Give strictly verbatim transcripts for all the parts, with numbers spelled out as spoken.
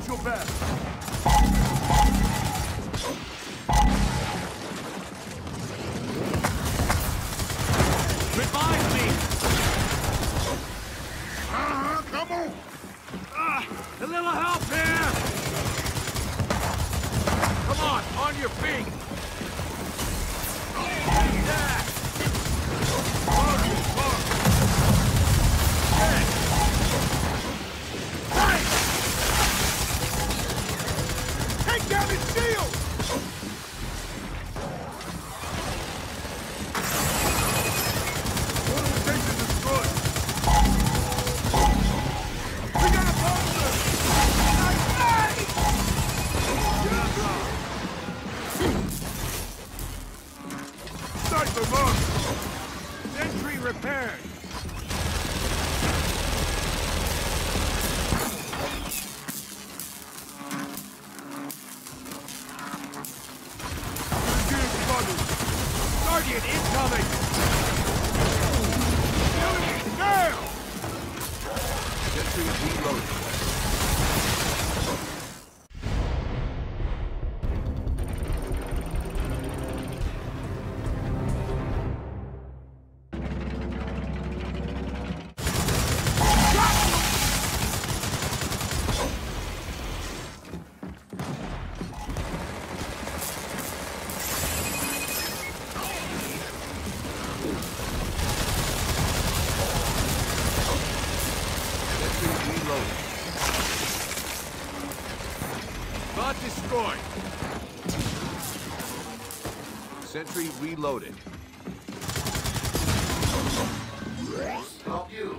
your best. Revive me! Uh-huh, come on! Ah, a little help here! Come on, on your feet! Yeah! Take down his shield! Fortification destroyed. We got a monster! Sniper mark! Sentry repaired! Guardian incoming! Enemy down! Sentry reloaded. Bot destroyed. Sentry reloaded. Help you.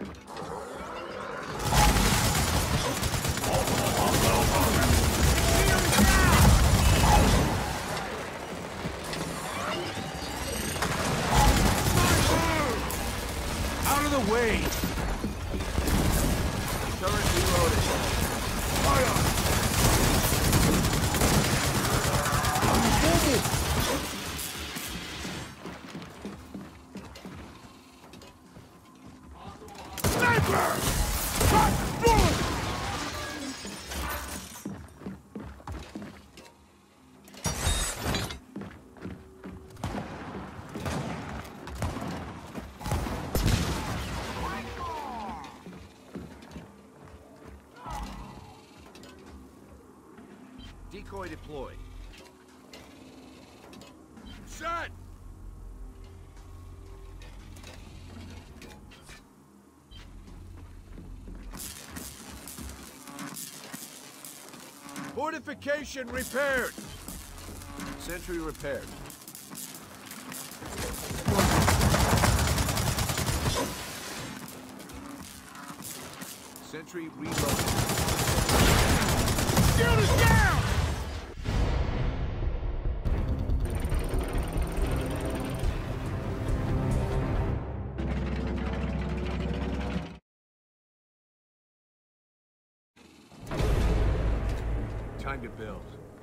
Out of the way! Turret reloaded. Fire! Sniper! Shot destroyed! Decoy deployed. Shot! Fortification repaired. Sentry repaired. Sentry reloaded. Shield is down! Time to build.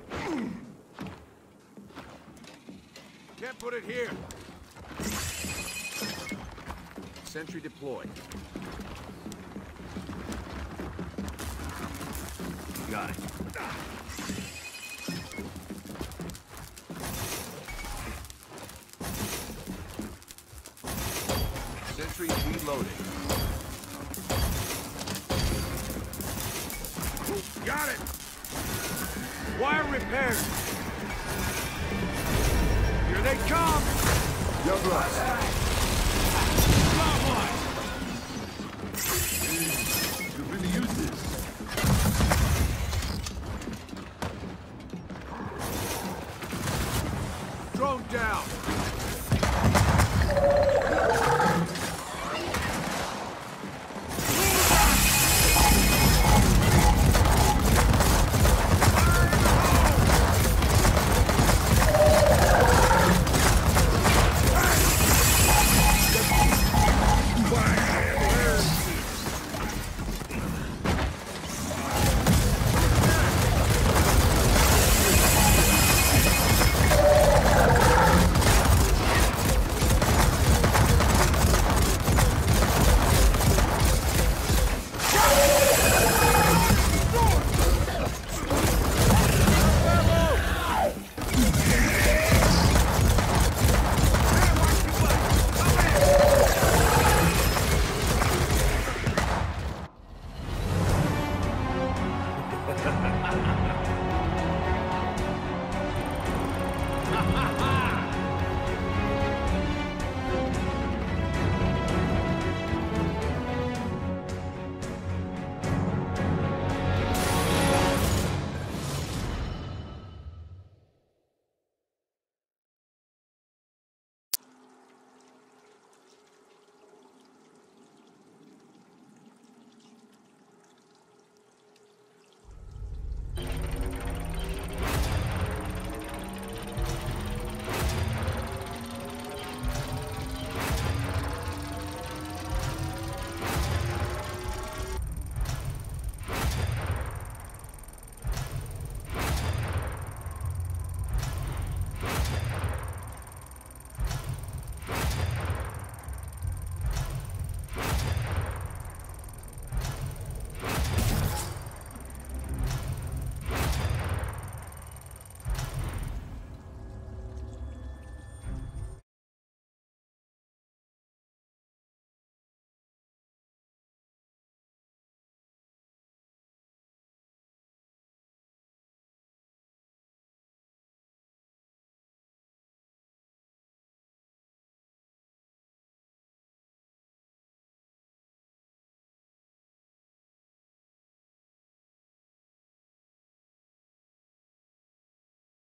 Can't put it here. Sentry deployed. Got it. Sentry reloaded. Got it! Wire repaired. Here they come. Young Russ. Got one.